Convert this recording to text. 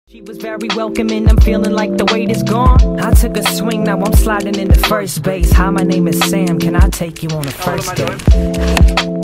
She was very welcoming, I'm feeling like the weight is gone. I took a swing, now I'm sliding into first base. Hi, my name is Sam, can I take you on a first date?